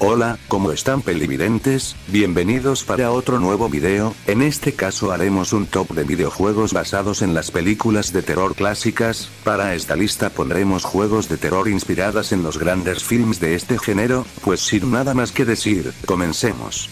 Hola, ¿cómo están pelividentes? Bienvenidos para otro nuevo video. En este caso haremos un top de videojuegos basados en las películas de terror clásicas. Para esta lista pondremos juegos de terror inspiradas en los grandes films de este género, pues sin nada más que decir, comencemos.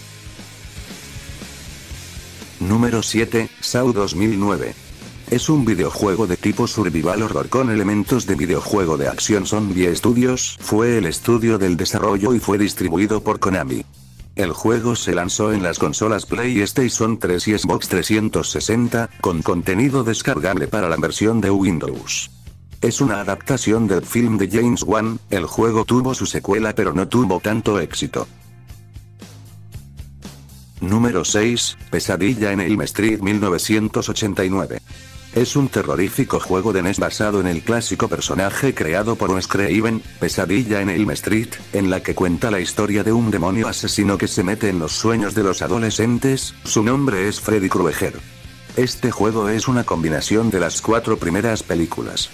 Número 7, Saw 2009. Es un videojuego de tipo survival horror con elementos de videojuego de acción. Zombie Studios fue el estudio del desarrollo y fue distribuido por Konami. El juego se lanzó en las consolas PlayStation 3 y Xbox 360, con contenido descargable para la versión de Windows. Es una adaptación del film de James Wan. El juego tuvo su secuela pero no tuvo tanto éxito. Número 6, Pesadilla en Elm Street 1989. Es un terrorífico juego de NES basado en el clásico personaje creado por Wes Craven, Pesadilla en Elm Street, en la que cuenta la historia de un demonio asesino que se mete en los sueños de los adolescentes. Su nombre es Freddy Krueger. Este juego es una combinación de las 4 primeras películas.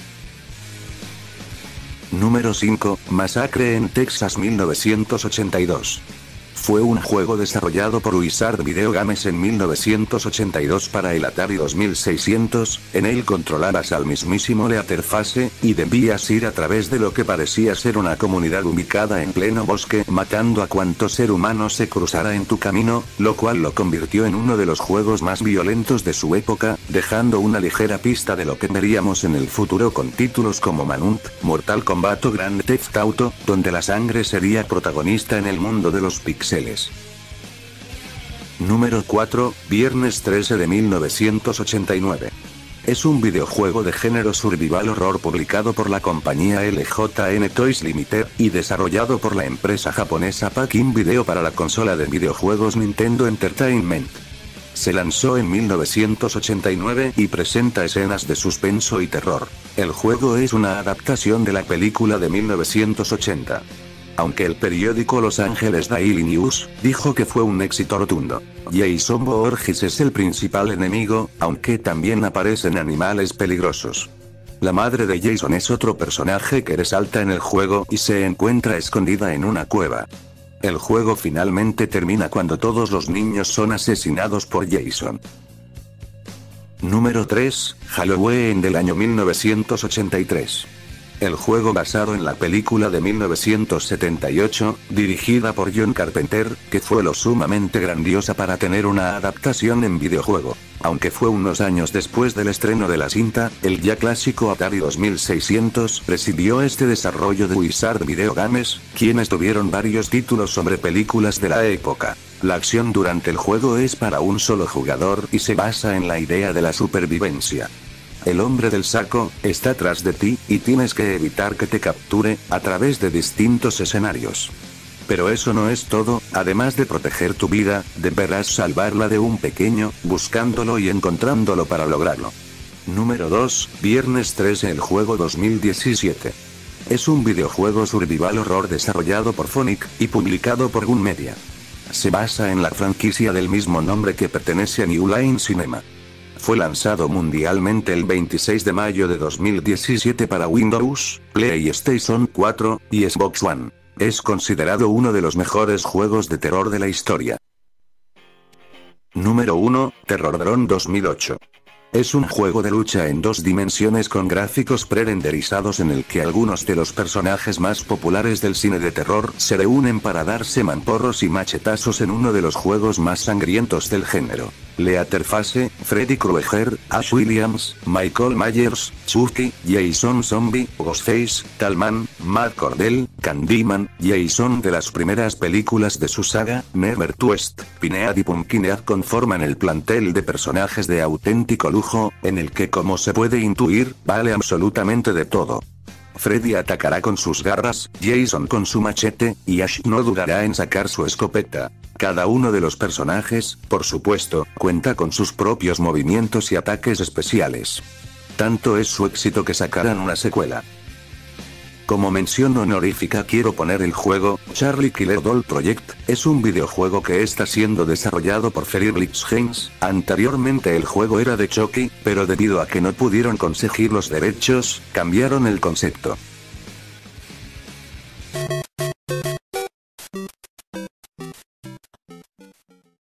Número 5, Masacre en Texas 1982. Fue un juego desarrollado por Wizard Video Games en 1982 para el Atari 2600, en él controlabas al mismísimo Leatherface, y debías ir a través de lo que parecía ser una comunidad ubicada en pleno bosque, matando a cuanto ser humano se cruzara en tu camino, lo cual lo convirtió en uno de los juegos más violentos de su época, dejando una ligera pista de lo que veríamos en el futuro con títulos como Manhunt, Mortal Kombat o Grand Theft Auto, donde la sangre sería protagonista en el mundo de los pixeles. Número 4, Viernes 13 de 1989. Es un videojuego de género survival horror publicado por la compañía LJN Toys Limited, y desarrollado por la empresa japonesa Pack-in Video para la consola de videojuegos Nintendo Entertainment. Se lanzó en 1989 y presenta escenas de suspenso y terror. El juego es una adaptación de la película de 1980. Aunque el periódico Los Angeles Daily News dijo que fue un éxito rotundo. Jason Voorhees es el principal enemigo, aunque también aparecen animales peligrosos. La madre de Jason es otro personaje que resalta en el juego y se encuentra escondida en una cueva. El juego finalmente termina cuando todos los niños son asesinados por Jason. Número 3, Halloween del año 1983. El juego basado en la película de 1978, dirigida por John Carpenter, que fue lo sumamente grandiosa para tener una adaptación en videojuego. Aunque fue unos años después del estreno de la cinta, el ya clásico Atari 2600 presidió este desarrollo de Wizard Video Games, quienes tuvieron varios títulos sobre películas de la época. La acción durante el juego es para un solo jugador y se basa en la idea de la supervivencia. El hombre del saco está tras de ti, y tienes que evitar que te capture, a través de distintos escenarios. Pero eso no es todo. Además de proteger tu vida, deberás salvarla de un pequeño, buscándolo y encontrándolo para lograrlo. Número 2, Viernes 13 el juego 2017. Es un videojuego survival horror desarrollado por Phonic, y publicado por Gun Media. Se basa en la franquicia del mismo nombre que pertenece a New Line Cinema. Fue lanzado mundialmente el 26 de mayo de 2017 para Windows, PlayStation 4, y Xbox One. Es considerado uno de los mejores juegos de terror de la historia. Número 1, Terrordrome 2008. Es un juego de lucha en 2 dimensiones con gráficos pre-renderizados en el que algunos de los personajes más populares del cine de terror se reúnen para darse mamporros y machetazos en uno de los juegos más sangrientos del género. Leatherface, Freddy Krueger, Ash Williams, Michael Myers, Chucky, Jason Zombie, Ghostface, Talman, Matt Cordell, Candyman, Jason de las primeras películas de su saga, Never Twist, Pinead y Pumpkinhead conforman el plantel de personajes de auténtico lujo, en el que, como se puede intuir, vale absolutamente de todo. Freddy atacará con sus garras, Jason con su machete, y Ash no dudará en sacar su escopeta. Cada uno de los personajes, por supuesto, cuenta con sus propios movimientos y ataques especiales. Tanto es su éxito que sacarán una secuela. Como mención honorífica quiero poner el juego, Charlie Killer Doll Project, es un videojuego que está siendo desarrollado por Fearless Games. Anteriormente el juego era de Chucky, pero debido a que no pudieron conseguir los derechos, cambiaron el concepto.